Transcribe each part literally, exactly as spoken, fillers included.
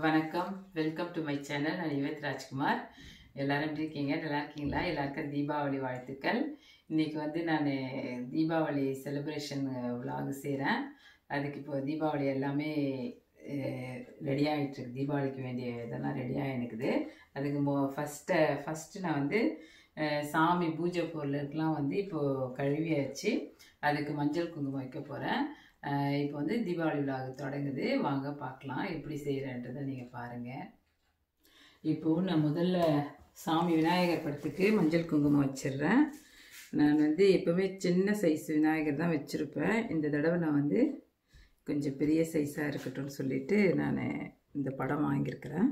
வணக்கம், welcome to my channel. நான் Yvette Rajkumar. எல்லாரும் எப்படி இருக்கீங்க? நல்லா இருக்கீங்களா? எல்லாருக்கும் தீபாவளி வாழ்த்துக்கள். இன்றைக்கி வந்து நான் தீபாவளி செலிப்ரேஷன் விலாக் செய்கிறேன். அதுக்கு இப்போ தீபாவளி எல்லாமே ரெடி ஆகிட்டுருக்கு. தீபாவளிக்கு வேண்டிய இதெல்லாம் ரெடி ஆகினுக்குது. அதுக்கு மோ ஃபஸ்ட்டு ஃபஸ்ட்டு நான் வந்து சாமி பூஜை பொருளுக்கெலாம் வந்து இப்போது கழுவியாச்சு. அதுக்கு மஞ்சள் குங்குமம் வைக்க போகிறேன். இப்போ வந்து தீபாவளி விலாக் தொடங்குது. வாங்க பார்க்கலாம் எப்படி செய்கிறேன்றதை நீங்கள் பாருங்கள். இப்போது நான் முதல்ல சாமி விநாயகர் படத்துக்கு மஞ்சள் குங்குமம் வச்சிடுறேன். நான் வந்து எப்போவுமே சின்ன சைஸ் விநாயகர் தான் வச்சுருப்பேன். இந்த தடவை நான் வந்து கொஞ்சம் பெரிய சைஸாக இருக்கட்டும்னு சொல்லிவிட்டு நான் இந்த படம் வாங்கியிருக்கிறேன்.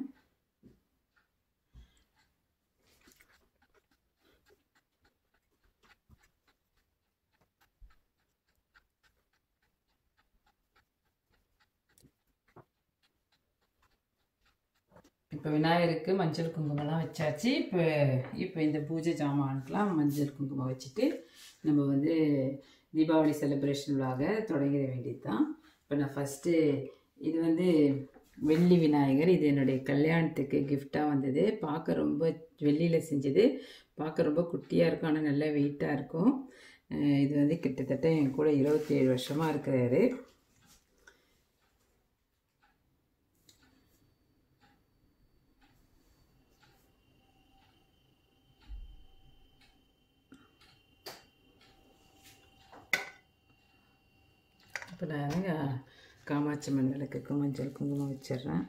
இப்போ விநாயகருக்கு மஞ்சள் குங்குமம்லாம் வச்சாச்சு. இப்போ இப்போ இந்த பூஜை ஜாமானுக்கெலாம் மஞ்சள் குங்குமம் வச்சுட்டு நம்ம வந்து தீபாவளி செலிப்ரேஷன் விலாக தொடங்கிட வேண்டியது தான். இப்போ நான் ஃபஸ்ட்டு இது வந்து வெள்ளி விநாயகர். இது என்னுடைய கல்யாணத்துக்கு கிஃப்டாக வந்தது. பார்க்க ரொம்ப வெள்ளியில் செஞ்சது. பார்க்க ரொம்ப குட்டியாக இருக்கும், ஆனால் நல்லா வெயிட்டாக இருக்கும். இது வந்து கிட்டத்தட்ட என் கூட இருபத்தி ஏழு வருஷமாக இருக்கிறாரு. இப்போ நான் காமாட்சி அம்மன் விளக்குக்கு மஞ்சள் குங்குமம் வச்சிடுறேன்.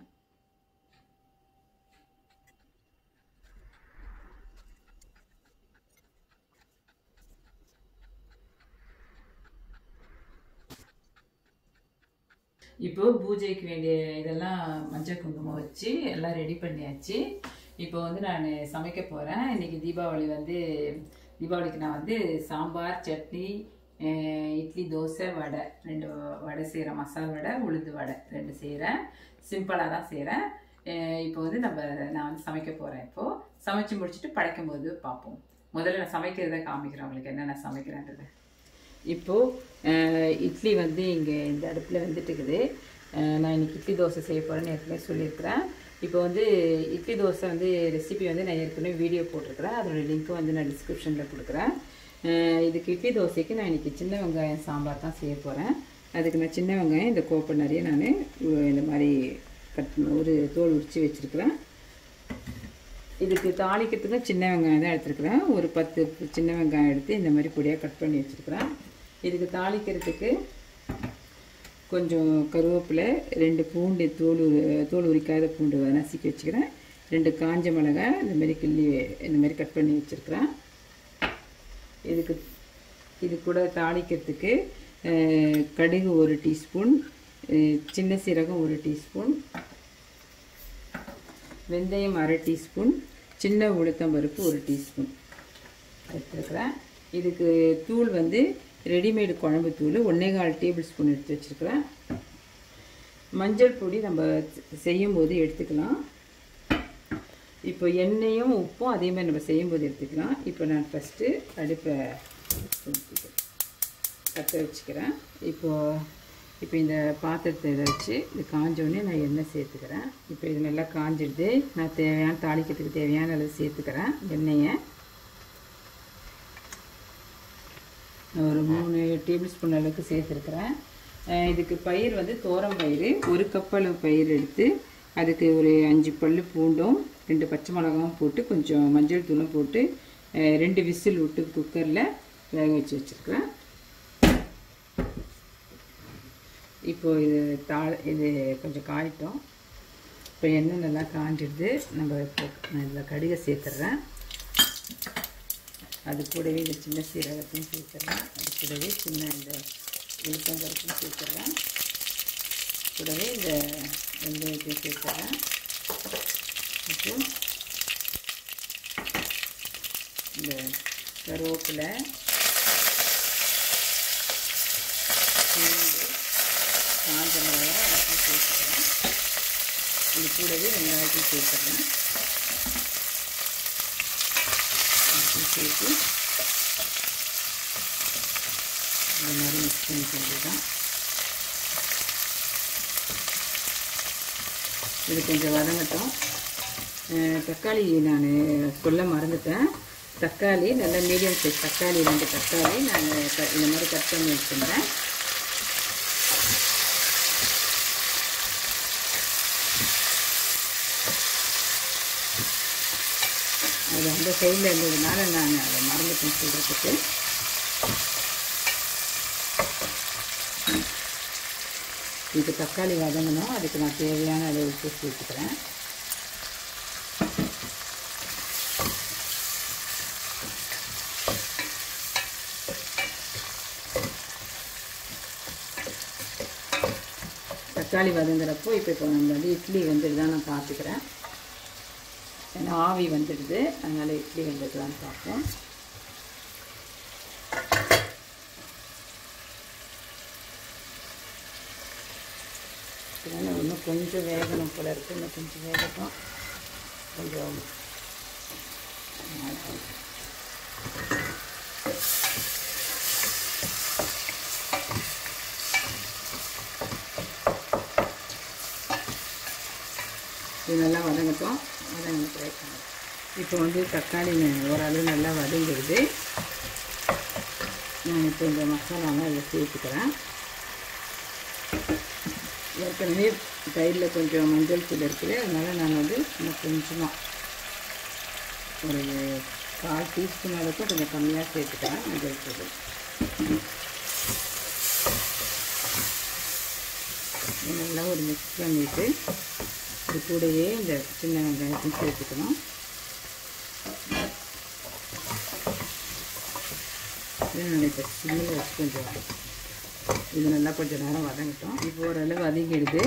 இப்போது பூஜைக்கு வேண்டிய இதெல்லாம் மஞ்சள் குங்குமம் வச்சு எல்லாம் ரெடி பண்ணியாச்சு. இப்போ வந்து நான் சமைக்க போகிறேன். இன்றைக்கி தீபாவளி வந்து தீபாவளிக்கு நான் வந்து சாம்பார், சட்னி, இட்லி, தோசை, வடை ரெண்டு வடை செய்கிறேன். மசால் வடை, உளுந்து வடை ரெண்டு செய்கிறேன். சிம்பிளாக தான் செய்கிறேன். இப்போ வந்து நம்ம நான் வந்து சமைக்க போகிறேன். இப்போது சமைச்சு முடிச்சுட்டு படைக்கும் போது பார்ப்போம். முதல்ல நான் சமைக்கிறத காமிக்கிறேன் உங்களுக்கு என்னென்ன சமைக்கிறேன்றது. இப்போது இட்லி வந்து இங்கே இந்த அடுப்பில் வந்துட்டுருக்குது. நான் இன்றைக்கி இட்லி தோசை செய்ய போகிறேன்னு ஏற்கனவே சொல்லியிருக்கிறேன். இப்போ வந்து இட்லி தோசை வந்து ரெசிபி வந்து நான் ஏற்கனவே வீடியோ போட்டிருக்கிறேன். அதோடய லிங்க்கு வந்து நான் டிஸ்கிரிப்ஷனில் கொடுக்குறேன். இதுக்கு இட்லி தோசைக்கு நான் இன்றைக்கி சின்ன வெங்காயம் சாம்பார் தான் செய்ய போகிறேன். அதுக்கு நான் சின்ன வெங்காயம் இந்த கோப்பை நிறைய நான் இந்த மாதிரி கட் ஒரு தோல் உரித்து வச்சுருக்கிறேன். இதுக்கு தாளிக்கிறதுக்கு சின்ன வெங்காயம் தான் எடுத்துருக்குறேன். ஒரு பத்து சின்ன வெங்காயம் எடுத்து இந்த மாதிரி பொடியாக கட் பண்ணி வச்சுருக்கிறேன். இதுக்கு தாளிக்கிறதுக்கு கொஞ்சம் கருவேப்பிலை, ரெண்டு பூண்டு தோல் தோல் உரிக்காத பூண்டு நசுக்கி வச்சுக்கிறேன். ரெண்டு காஞ்ச மிளகாய் இந்த மாதிரி கிள்ளி இந்த மாதிரி கட் பண்ணி வச்சுருக்கிறேன். இதுக்கு இது கூட தாளிக்கிறதுக்கு கடுகு ஒரு டீஸ்பூன், சின்ன சீரகம் ஒரு டீஸ்பூன், வெந்தயம் அரை டீஸ்பூன், சின்ன உளுத்தம்பருப்பு ஒரு டீஸ்பூன் எடுத்துருக்கிறேன். இதுக்கு தூள் வந்து ரெடிமேடு குழம்பு தூள் ஒன்றே கால் டேபிள் ஸ்பூன் எடுத்து வச்சுருக்கிறேன். மஞ்சள் பொடி நம்ம செய்யும்போது எடுத்துக்கலாம். இப்போ எண்ணெயும் உப்பும் அதே மாதிரி நம்ம செய்யும்போது எடுத்துக்கலாம். இப்போ நான் ஃபஸ்ட்டு அடுப்பை கற்ற வச்சுக்கிறேன். இப்போது இப்போ இந்த பாத்திரத்தை இதை வச்சு இது காஞ்சோடனே நான் எண்ணெய் சேர்த்துக்கிறேன். இப்போ இது நல்லா காஞ்சிடுது. நான் தேவையான தாளிக்கிறதுக்கு தேவையான அளவு சேர்த்துக்கிறேன் எண்ணெயை. நான் ஒரு மூணு டேபிள் ஸ்பூன் அளவுக்கு சேர்த்துருக்கிறேன். இதுக்கு பயிர் வந்து தோரம் பயிர் ஒரு கப் அளவு பயிர் எடுத்து அதுக்கு ஒரு அஞ்சு பல் பூண்டும் ரெண்டு பச்சை மிளகாவும் போட்டு கொஞ்சம் மஞ்சள் தூளும் போட்டு ரெண்டு விசில் விட்டு குக்கரில் வேக வச்சு வச்சுருக்கிறேன். இப்போது இது தா இது கொஞ்சம் காயிட்டோம். இப்போ எண்ணெய் நல்லா காஞ்சிடுது. நம்ம இப்போ நான் இதில் கடுகை சேர்த்துட்றேன். அது கூடவே இந்த சின்ன சீரகத்தையும் சேர்த்துட்றேன். அது கூடவே சின்ன இந்த உளுத்தம்பருப்பும் சேர்த்துட்றேன். கூடவே இந்த வெந்தயத்தையும் சேர்த்துட்றேன். இப்போ இந்த கருவேப்பிலை, பூண்டு, காஞ்ச மிளகாய் எல்லாத்தையும் சேர்த்துக்கிறேன். இது கூடவே வெங்காயத்தையும் சேர்த்துக்கிறேன். சேர்த்து இந்த மாதிரி மிக்ஸ் பண்ணி செஞ்சு தான் இது கொஞ்சம் வதங்கட்டும். தக்காளி நான் சொல்ல மறந்துட்டேன். தக்காளி நல்ல மீடியம் சைஸ் தக்காளி ரெண்டு தக்காளி நான் இந்த மாதிரி கட் பண்ணி வச்சுருந்தேன். அது அந்த சைடில் இருந்ததுனால நான் அதை மறந்துட்டேன் சொல்கிறதுக்கு. இது தக்காளி வதங்கணும். அதுக்கு நான் தேவையான அளவு உப்பு சேர்த்துக்கிறேன். தக்காளி வதங்குறப்போ இப்போ இப்போ நம்ம வந்து இட்லி வெந்துடுதான் நான் பார்த்துக்கிறேன். ஏன்னா ஆவி வந்துடுது, அதனால் இட்லி வெந்துடுதான்னு பார்ப்போம். இதனால் இன்னும் கொஞ்சம் வேகணும் போல இருக்குது. இன்னும் கொஞ்சம் வேகட்டும். கொஞ்சம் இது நல்லா வதங்கட்டும். வதங்க ட்ரை பண்ணலாம். இப்போ வந்து தக்காளி ஓரளவு நல்லா வதங்கிடுது. நான் இப்போ இந்த மசாலாலாம் இதை சேர்த்துக்கிறேன். ஏற்கனவே தயிரில் கொஞ்சம் மஞ்சள் தூள் இருக்குது, அதனால் நான் வந்து இன்னும் கொஞ்சமாக ஒரு கால் டீஸ்பூன் அளவுக்கு கொஞ்சம் கம்மியாக சேர்த்துக்கிறேன் மஞ்சள் தூள். நல்லா ஒரு மிக்ஸ் பண்ணிவிட்டு இது கூடயே இந்த சின்ன வெங்காயத்தையும் சேர்த்துக்கணும். இது இப்போ சிம்மில் வச்சு கொஞ்சம் இது நல்லா கொஞ்சம் நேரம் வதங்கட்டும். இப்போ ஓரளவு வதங்கிடுது.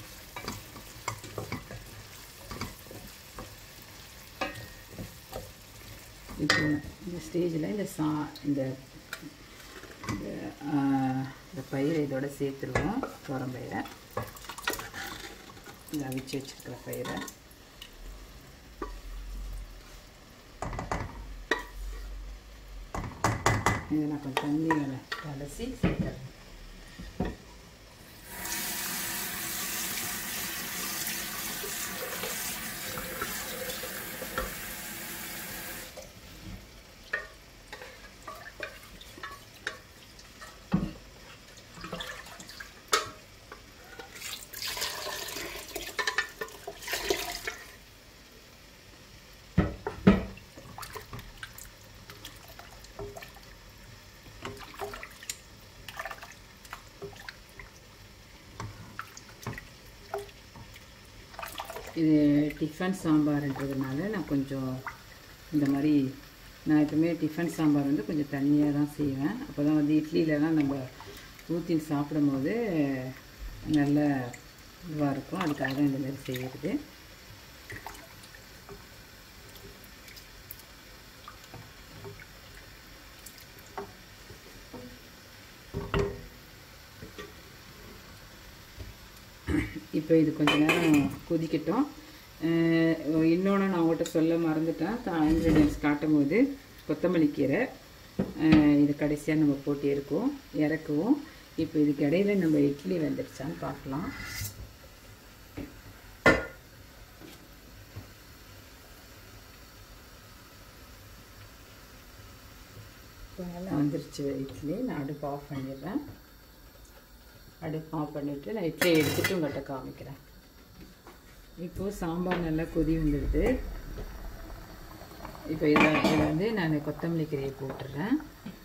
இப்போ இந்த ஸ்டேஜில் இந்த சா இந்த இந்த பயிரை இதோட சேர்த்துருவோம். துவரம்பயிரை இந்த அவிச்சு வச்சுருக்கிற பயிரை இதை நான் கொஞ்சம் தண்ணியில் கலசி சேர்த்துறேன். இது டிஃபன் சாம்பார்ன்றதுனால நான் கொஞ்சம் இந்த மாதிரி நான் எப்பவுமே டிஃபன் சாம்பார் வந்து கொஞ்சம் தண்ணியாக தான் செய்வேன். அப்போ தான் வந்து இட்லியிலலாம் நம்ம ஊற்றி சாப்பிடும் போது நல்ல இதுவாக இருக்கும். அதுக்காக தான் இந்த மாதிரி செய்கிறது. இப்போ இது கொஞ்சம் நேரம் கொதிக்கட்டும். இன்னொன்று நான் உங்கள்கிட்ட சொல்ல மறந்துட்டேன். இன்க்ரீடியன்ட்ஸ் காட்டும் போது கொத்தமல்லி கீரை இது கடைசியாக நம்ம போட்டு இருக்கோம் இறக்குவோம். இப்போ இதுக்கு இடையில நம்ம இட்லி வெந்துடுச்சான்னு பார்க்கலாம். இப்போ நல்லா வந்துருச்சு இட்லி. நான் அடுப்பு ஆஃப் பண்ணிடுறேன். அடுப்பு ஆஃப் பண்ணிவிட்டு நான் இட்லி எடுத்துகிட்டு உங்கள்கிட்ட காமிக்கிறேன். இப்போது சாம்பார் நல்லா கொதி வந்துடுது. இப்போ இதை இதில் வந்து நான் கொத்தமல்லி கீரையை போட்டுடுறேன்.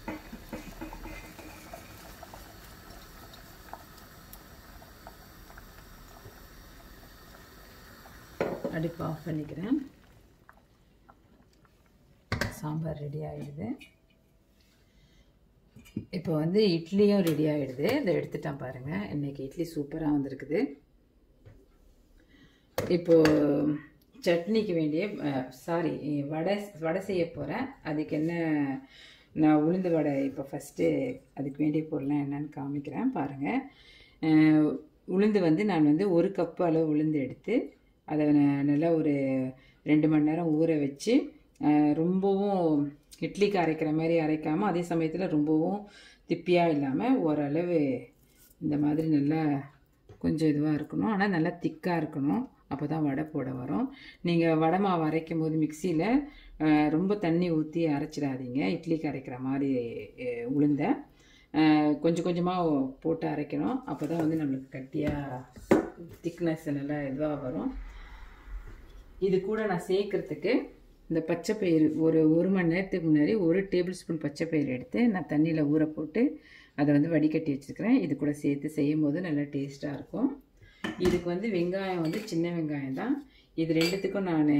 அடுப்பு ஆஃப் பண்ணிக்கிறேன். சாம்பார் ரெடி ஆகிடுது. இப்போ வந்து இட்லியும் ரெடி ஆகிடுது. இதை எடுத்துட்டேன் பாருங்கள். இன்றைக்கி இட்லி சூப்பராக வந்திருக்குது. இப்போது சட்னிக்கு வேண்டிய சாரி வடை வடை செய்ய போகிறேன். அதுக்கு என்ன நான் உளுந்து வடை இப்போ ஃபஸ்ட்டு அதுக்கு வேண்டிய பொருள்லாம் என்னென்னு காமிக்கிறேன் பாருங்கள். உளுந்து வந்து நான் வந்து ஒரு கப்பு அளவு உளுந்து எடுத்து அதை நல்லா ஒரு ரெண்டு மணி நேரம் ஊற வச்சு ரொம்பவும் இட்லிக்கு அரைக்கிற மாதிரி அரைக்காமல் அதே சமயத்தில் ரொம்பவும் திப்பியாக இல்லாமல் ஓரளவு இந்த மாதிரி நல்லா கொஞ்சம் இதுவாக இருக்கணும். ஆனால் நல்லா திக்காக இருக்கணும். அப்போ தான் வடை போட வரும். நீங்கள் வடை மாவு அரைக்கும் போது மிக்சியில் ரொம்ப தண்ணி ஊற்றி அரைச்சிடாதீங்க. இட்லிக்கு அரைக்கிற மாதிரி உளுந்த கொஞ்சம் கொஞ்சமாக போட்டு அரைக்கணும். அப்போ தான் வந்து நம்மளுக்கு கட்டியாக திக்னஸ் நல்லா இதுவாக வரும். இது கூட நான் சேர்க்குறதுக்கு இந்த பச்சை பயிறு ஒரு ஒரு மணி நேரத்துக்கு முன்னாடி ஒரு டேபிள் ஸ்பூன் பச்சை பயிறு எடுத்து நான் தண்ணியில் ஊற போட்டு அதை வந்து வடிகட்டி வச்சுருக்கிறேன். இது கூட சேர்த்து செய்யும் போது நல்லா டேஸ்ட்டாக இருக்கும். இதுக்கு வந்து வெங்காயம் வந்து சின்ன வெங்காயம் தான். இது ரெண்டுத்துக்கும் நான்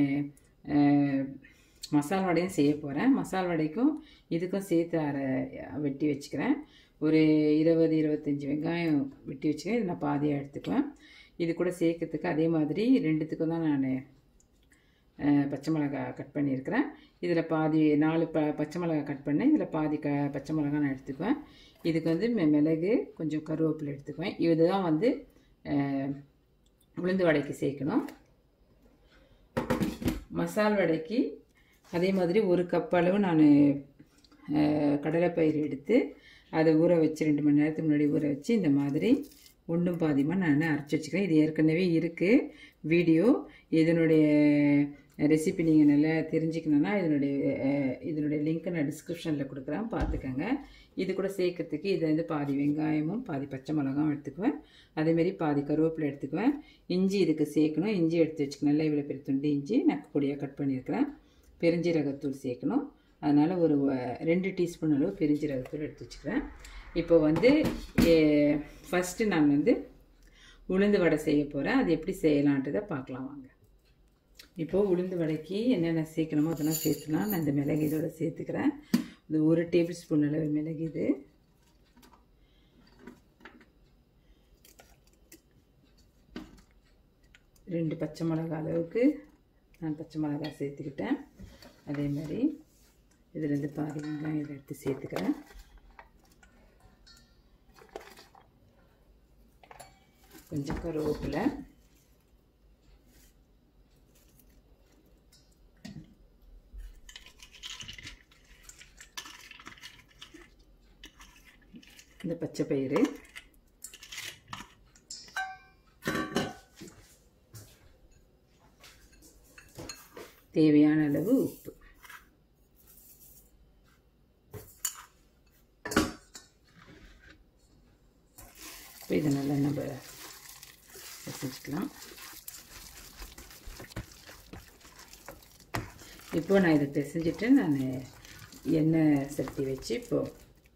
மசால் வடையும் செய்ய போகிறேன். மசால் வடைக்கும் இதுக்கும் சேர்த்து அரை வெட்டி வச்சுக்கிறேன். ஒரு இருபது இருபத்தஞ்சி வெங்காயம் வெட்டி வச்சுக்கிறேன். இது நான் பாதியாக எடுத்துக்குவேன். இது கூட சேர்க்கறதுக்கு அதே மாதிரி ரெண்டுத்துக்கும் தான் நான் பச்சை மிளகாய் கட் பண்ணியிருக்கிறேன். இதில் பாதி நாலு ப பச்சை மிளகாய் கட் பண்ணேன். இதில் பாதி க பச்சை மிளகாய் நான் எடுத்துக்குவேன். இதுக்கு வந்து மிளகு கொஞ்சம் கருவேப்பிலை எடுத்துக்குவேன். இதுதான் வந்து உளுந்து வடைக்கு சேர்க்கணும். மசால் வடைக்கு அதே மாதிரி ஒரு கப் அளவு நான் கடலைப்பயிறு எடுத்து அதை ஊற வச்சு ரெண்டு மணி நேரத்துக்கு முன்னாடி ஊற வச்சு இந்த மாதிரி ஒன்றும் பாதியமாக நான் அரைச்சி வச்சுக்கிறேன். இது ஏற்கனவே இருக்குது வீடியோ. இதனுடைய ரெசிபி நீங்கள் நல்லா தெரிஞ்சுக்கணுன்னா இதனுடைய இதனுடைய லிங்க்கை நான் டிஸ்கிரிப்ஷனில் கொடுக்குறேன், பார்த்துக்கோங்க. இது கூட சேர்க்கறதுக்கு இதை வந்து பாதி வெங்காயமும் பாதி பச்சை மிளகாவும் எடுத்துக்குவேன். அதேமாரி பாதி கருவேப்பிலை எடுத்துக்குவேன். இஞ்சி இதுக்கு சேர்க்கணும். இஞ்சி எடுத்து வச்சுக்கணும். நல்லா இவ்வளோ பெரிய துண்டு இஞ்சி நான் பொடியாக கட் பண்ணியிருக்கிறேன். பெருஞ்சீரகத்தூள் சேர்க்கணும். அதனால் ஒரு ரெண்டு டீஸ்பூன் அளவு பெருஞ்சீரகத்தூள் எடுத்து வச்சுக்கிறேன். இப்போ வந்து ஃபஸ்ட்டு நான் வந்து உளுந்து வடை செய்ய போகிறேன். அது எப்படி செய்யலான்றதை பார்க்கலாம் வாங்க. இப்போது உளுந்து வடைக்கு என்னென்ன சேர்க்கணுமோ அதெல்லாம் சேர்த்துலாம். நான் இந்த மிளகு இதோட சேர்த்துக்கிறேன். இது ஒரு டேபிள் ஸ்பூன் அளவு மிளகு, இது ரெண்டு பச்சை மிளகாய் அளவுக்கு நான் பச்சை மிளகாய் சேர்த்துக்கிட்டேன். அதே மாதிரி இதுலேருந்து பாதி வெங்காயம் இதை எடுத்து சேர்த்துக்கிறேன். கொஞ்சம் கருவேப்பிலை, இந்த பச்சை பயிறு, தேவையான அளவு உப்பு. இப்போ இதை நல்லா நம்ம செஞ்சுக்கலாம். இப்போ நான் இதை பிசைஞ்சிட்டு நான் எண்ணெய் சட்டி வச்சு இப்போது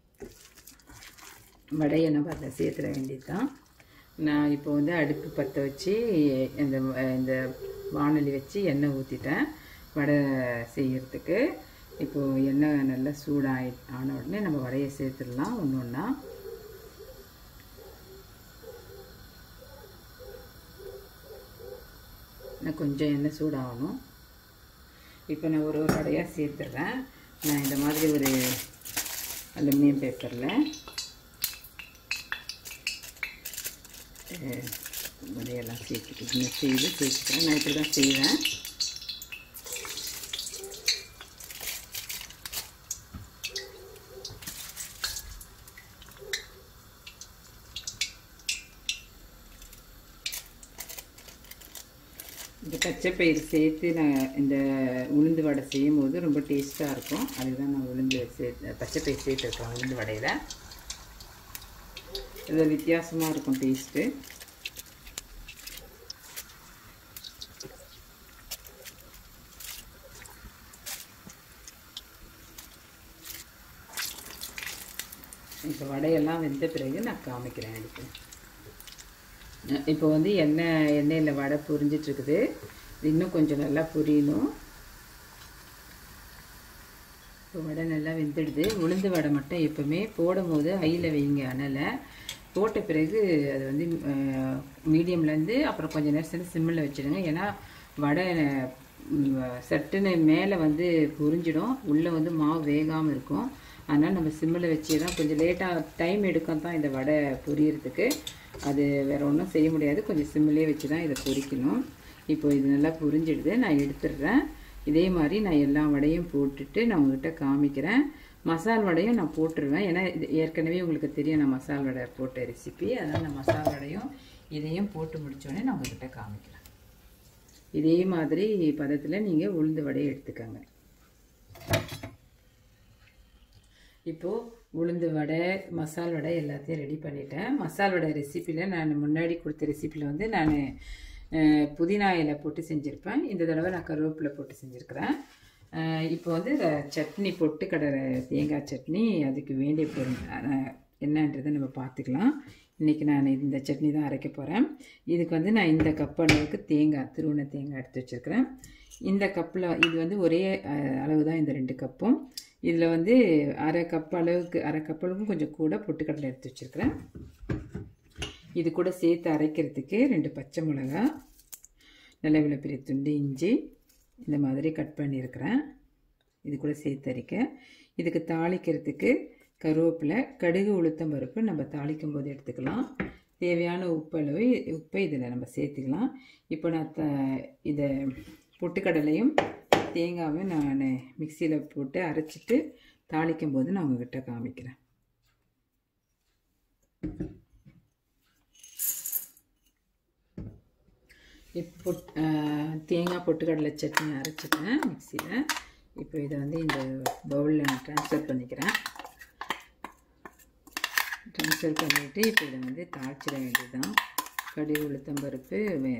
வடையை நம்ம அதை சேர்த்துட வேண்டியது தான். நான் இப்போ வந்து அடுப்பு பற்ற வச்சு இந்த இந்த வானொலி வச்சு எண்ணெய் ஊற்றிட்டேன் வடை செய்கிறதுக்கு. இப்போது எண்ணெய் நல்லா சூடாகி ஆன உடனே நம்ம வடையை சேர்த்துடலாம் ஒன்று ஒன்றா. நான் கொஞ்சம் எண்ணெய் சூடாகணும். இப்போ நான் ஒரு ஒரு வடையாக சேர்த்துட்றேன். நான் இந்த மாதிரி ஒரு அலுமினியம் பேப்பரில் வடையெல்லாம் சேர்த்துக்கிட்டு செய்து சேர்த்துக்கிறேன். நான் இப்படி தான் செய்வேன். இந்த பச்சை பயிறு சேர்த்து நான் இந்த உளுந்து வடை செய்யும் போது ரொம்ப டேஸ்ட்டாக இருக்கும். அதுதான் நான் உளுந்து சேர்த்து பச்சை பயிறு சேர்த்துருக்கேன் உளுந்து வடையில். இது வித்தியாசமாக இருக்கும் டேஸ்ட்டு. இப்போ வடையெல்லாம் வெந்த பிறகு நான் காமிக்கிறேன் அதுக்கு. இப்போ வந்து எண்ணெய் எண்ணெயில் வடை பொரிஞ்சிட்ருக்குது. இன்னும் கொஞ்சம் நல்லா பொரியணும். இப்போ வடை நல்லா வெந்துடுது. உளுந்து வடை மட்டும் எப்போவுமே போடும் போது ஹையில் வைங்க அனலை. போட்ட பிறகு அது வந்து மீடியம்லேருந்து அப்புறம் கொஞ்சம் நேரம் சேர்ந்து சிம்மில் வச்சுடுங்க. ஏன்னா வடை சட்டுன்னு மேலே வந்து பொரிஞ்சிடும், உள்ளே வந்து மாவு வேகாமல் இருக்கும். அதனால் நம்ம சிம்மில் வச்சு தான் கொஞ்சம் லேட்டாக டைம் எடுக்கும் தான் இந்த வடை பொரியறதுக்கு. அது வேறு ஒன்றும் செய்ய முடியாது. கொஞ்சம் சிம்மிலே வச்சு தான் இதை பொரிக்கணும். இப்போ இது நல்லா பொரிஞ்சிடுது. நான் எடுத்துடுறேன். இதே மாதிரி நான் எல்லா வடையும் போட்டுட்டு நான் உங்கள்கிட்ட காமிக்கிறேன். மசால் வடையும் நான் போட்டுருவேன். ஏன்னா இது ஏற்கனவே உங்களுக்கு தெரியும் நான் மசால் வடை போட்ட ரெசிபி. அதனால் நான் மசால் வடையும் இதையும் போட்டு முடித்தோடனே நான் உங்கள்கிட்ட காமிக்கிறேன். இதே மாதிரி பதத்தில் நீங்கள் உளுந்து வடையை எடுத்துக்கோங்க. இப்போது உளுந்து வடை, மசால் வடை எல்லாத்தையும் ரெடி பண்ணிட்டேன். மசால் வடை ரெசிப்பியில் நான் முன்னாடி கொடுத்த ரெசிப்பியில் வந்து நான் புதினா இலை போட்டு செஞ்சுருப்பேன். இந்த தடவை நான் கருவேப்பிலை போட்டு செஞ்சுருக்கிறேன். இப்போ வந்து சட்னி, பொட்டுக்கடலை தேங்காய் சட்னி, அதுக்கு வேண்டிய பொருள் என்னன்றதை நம்ம பார்த்துக்கலாம். இன்றைக்கி நான் இந்த சட்னி தான் அரைக்க போகிறேன். இதுக்கு வந்து நான் இந்த கப் அளவுக்கு தேங்காய், துருவன தேங்காய் எடுத்து வச்சுருக்கிறேன். இந்த கப்பில் இது வந்து ஒரே அளவு தான், இந்த ரெண்டு கப்பும். இதில் வந்து அரை கப் அளவுக்கு அரை கப் அளவுக்கு கொஞ்சம் கூட பொட்டுக்கடலை எடுத்து வச்சுருக்கிறேன். இது கூட சேர்த்து அரைக்கிறதுக்கு ரெண்டு பச்சை மிளகா, நல்ல இவ்வளோ பெரிய துண்டு இஞ்சி இந்த மாதிரி கட் பண்ணியிருக்கிறேன். இது கூட சேர்த்து அரைக்க. இதுக்கு தாளிக்கிறதுக்கு கருவேப்பிலை, கடுகு, உளுத்தம் பருப்பு நம்ம தாளிக்கும் போது எடுத்துக்கலாம். தேவையான உப்பு அளவு உப்பை இதில் நம்ம சேர்த்துக்கலாம். இப்போ நான் த இதை பொட்டுக்கடலையும் தேங்காயும் நான் மிக்சியில் போட்டு அரைச்சிட்டு தாளிக்கும் போது நான் உங்ககிட்ட காமிக்கிறேன். இப்போ தேங்காய் பொட்டுக்கடலை சட்னி அரைச்சிட்டேன் மிக்சியில். இப்போ இதை வந்து இந்த பவுலில் நான் ட்ரான்ஸ்ஃபர் பண்ணிக்கிறேன். ட்ரான்ஸ்ஃபர் பண்ணிவிட்டு இப்போ இதை வந்து தாளிச்சிட வேண்டியதுதான். கடுகு, உளுத்தம் பருப்பு,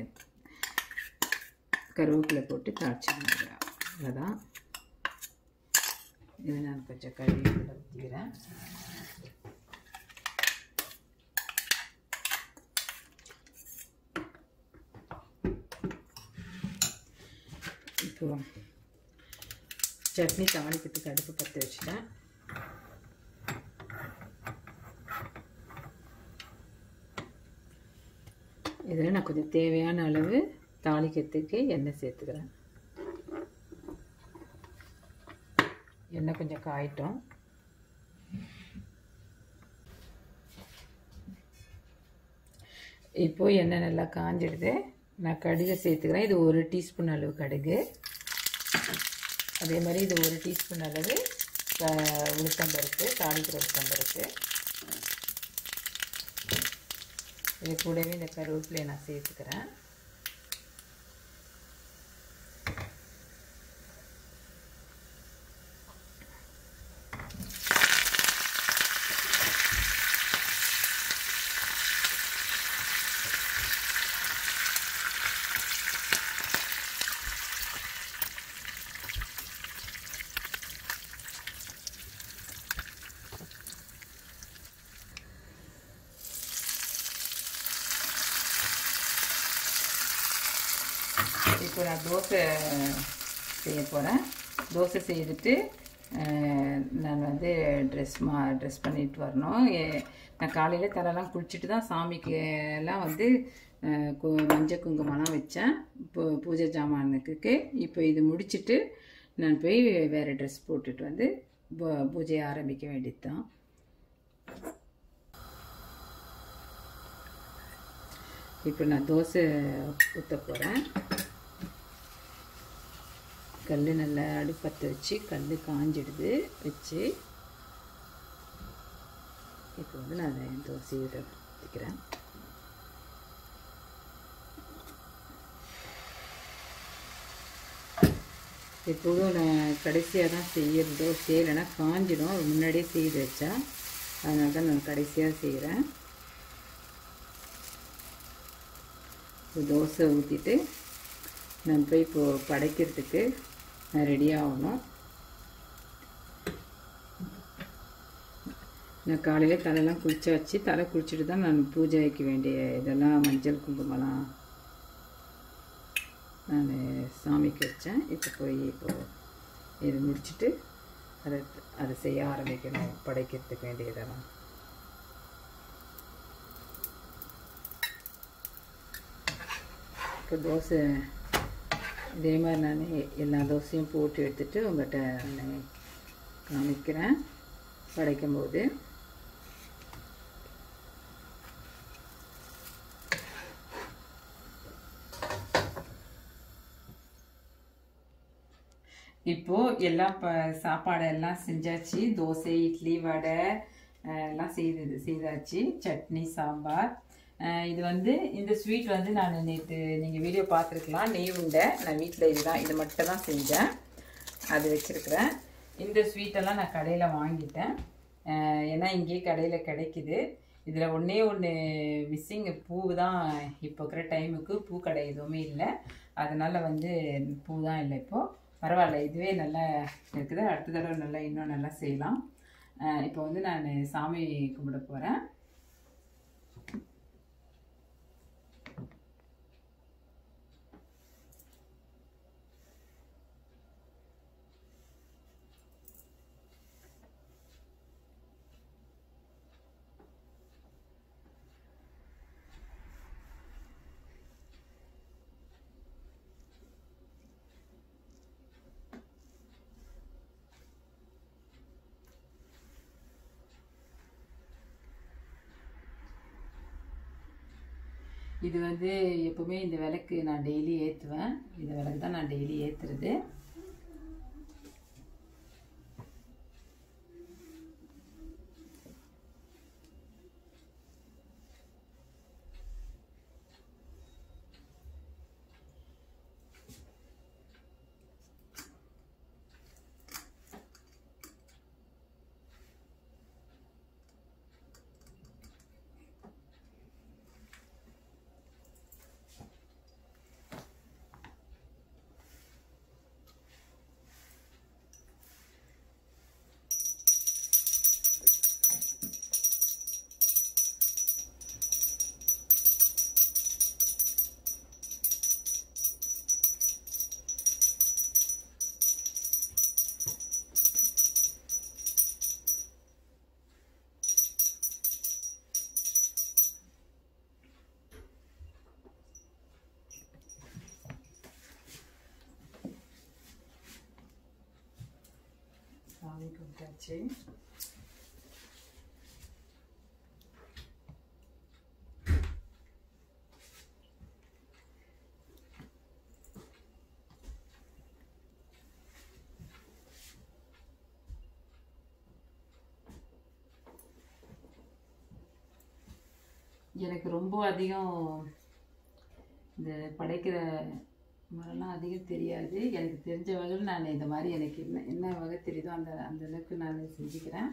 கருவேப்பிலை போட்டு தாளிச்சிடுங்க. அவ்வளோதான். இதை நான் கொஞ்சம் கழுவி ஊற்றிக்கிறேன். இப்போ சட்னி தாளிக்கிறதுக்கு அடுப்பு பற்ற வச்சுட்டேன். இதில் நான் கொஞ்சம் தேவையான அளவு தாளிக்கிறதுக்கு எண்ணெய் சேர்த்துக்கிறேன். எண்ணெய் கொஞ்சம் காயிட்டோம். இப்போது எண்ணெய் நல்லா காஞ்சிடுது. நான் கடுகு சேர்த்துக்கிறேன். இது ஒரு டீஸ்பூன் அளவு கடுகு. அதே மாதிரி இது ஒரு டீஸ்பூன் அளவு உளுத்தம்பருப்பு, தாளிக்கிற உளுத்தம்பருப்பு. இது கூடவே இந்த கருவேப்பிலையை நான் சேர்த்துக்கிறேன். இப்போ நான் தோசை செய்ய போகிறேன். தோசை செய்துட்டு நான் வந்து ட்ரெஸ் மா ட்ரெஸ் பண்ணிட்டு வரணும். நான் காலையில் தலைலாம் குளிச்சுட்டு தான் சாமிக்கு எல்லாம் வந்து மஞ்சள் குங்குமம்லாம் வச்சேன் பூ பூஜை ஜாமானுக்கு. இப்போ இது முடிச்சுட்டு நான் போய் வேறு ட்ரெஸ் போட்டுட்டு வந்து பூஜையை ஆரம்பிக்க வேண்டியது தான். இப்போ நான் தோசை ஊற்ற போகிறேன். கல் நல்லா அடுப்பத்தை வச்சு கல் காஞ்சிடுது வச்சு இப்போ வந்து நான் தோசையை ஊற்றிக்கிறேன். எப்போதும் நான் கடைசியாக தான் செய்கிறது தோசை, இல்லைன்னா காஞ்சிடும். முன்னாடியே செய்து வச்சா, அதனால தான் நான் கடைசியாக செய்கிறேன். தோசை ஊற்றிட்டு நான் போய் இப்போது படைக்கிறதுக்கு நான் ரெடி ஆகணும். நான் காலையில் தலையெல்லாம் குளிச்சாச்சு. தலை குளிச்சுட்டு தான் நான் பூஜை வைக்க வேண்டிய இதெல்லாம் மஞ்சள் குங்குமம்லாம் நான் சாமிக்கு வச்சேன். இப்போ போய் இப்போது இது முடிச்சுட்டு அதை அதை செய்ய ஆரம்பிக்கணும், படைக்கிறதுக்கு வேண்டியதெல்லாம். இப்போ தோசை இதே மாதிரி நான் எல்லா தோசையும் போட்டு எடுத்துகிட்டு உங்கள்கிட்ட நான் காமிக்கிறேன் படைக்கும்போது. இப்போது எல்லாம் ப சாப்பாடெல்லாம் செஞ்சாச்சு. தோசை, இட்லி, வடை எல்லாம் செய்து செய்தாச்சு. சட்னி, சாம்பார், இது வந்து இந்த ஸ்வீட் வந்து நான் நேற்று நீங்கள் வீடியோ பார்த்துருக்கலாம். நெய் உண்டை நான் வீட்டில் இதுதான் இது மட்டும் தான் செஞ்சேன், அது வச்சுருக்கிறேன். இந்த ஸ்வீட்டெல்லாம் நான் கடையில் வாங்கிட்டேன், ஏன்னா இங்கேயே கடையில் கிடைக்குது. இதில் ஒன்றே ஒன்று மிஸ்ஸிங் பூ தான். இப்போ இருக்கிற டைமுக்கு பூ கடை எதுவுமே இல்லை, அதனால் வந்து பூ தான் இல்லை. இப்போது பரவாயில்ல, இதுவே நல்லா இருக்குது. அடுத்த தடவை நல்லா இன்னும் நல்லா செய்யலாம். இப்போ வந்து நான் சாமி கும்பிட போகிறேன். இது வந்து எப்பவுமே இந்த விளக்கு நான் டெய்லி ஏற்றுவேன். இந்த விளக்கு தான் நான் டெய்லி ஏற்றுறது. சாமி கும்பிட்டாச்சு. எனக்கு ரொம்ப அதிகம் இந்த படைக்கிற மரம்லாம் அதிகம் தெரியாது. எனக்கு தெரிஞ்ச வகையில் நான் இந்த மாதிரி எனக்கு என்ன என்ன வகை தெரியுதோ அந்த அந்த அளவுக்கு நான் செஞ்சுக்கிறேன்.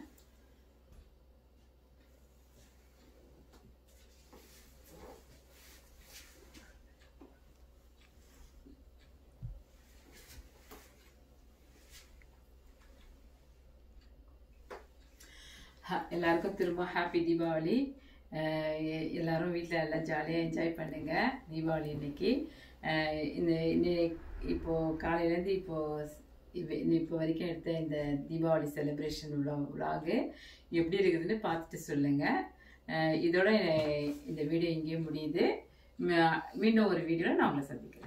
எல்லாருக்கும் திரும்ப ஹாப்பி தீபாவளி. எல்லாரும் வீட்டில் எல்லாம் ஜாலியாக என்ஜாய் பண்ணுங்கள் தீபாவளி இன்னைக்கு. இந்த இப்போது காலையிலேருந்து இப்போது இப்போ வரைக்கும் எடுத்த இந்த தீபாவளி செலிப்ரேஷன் விலாகு எப்படி இருக்குதுன்னு பார்த்துட்டு சொல்லுங்கள். இதோட இந்த வீடியோ இங்கேயே முடியுது. மீண்டும் ஒரு வீடியோவில் நான் உங்களை சந்திக்கிறேன்.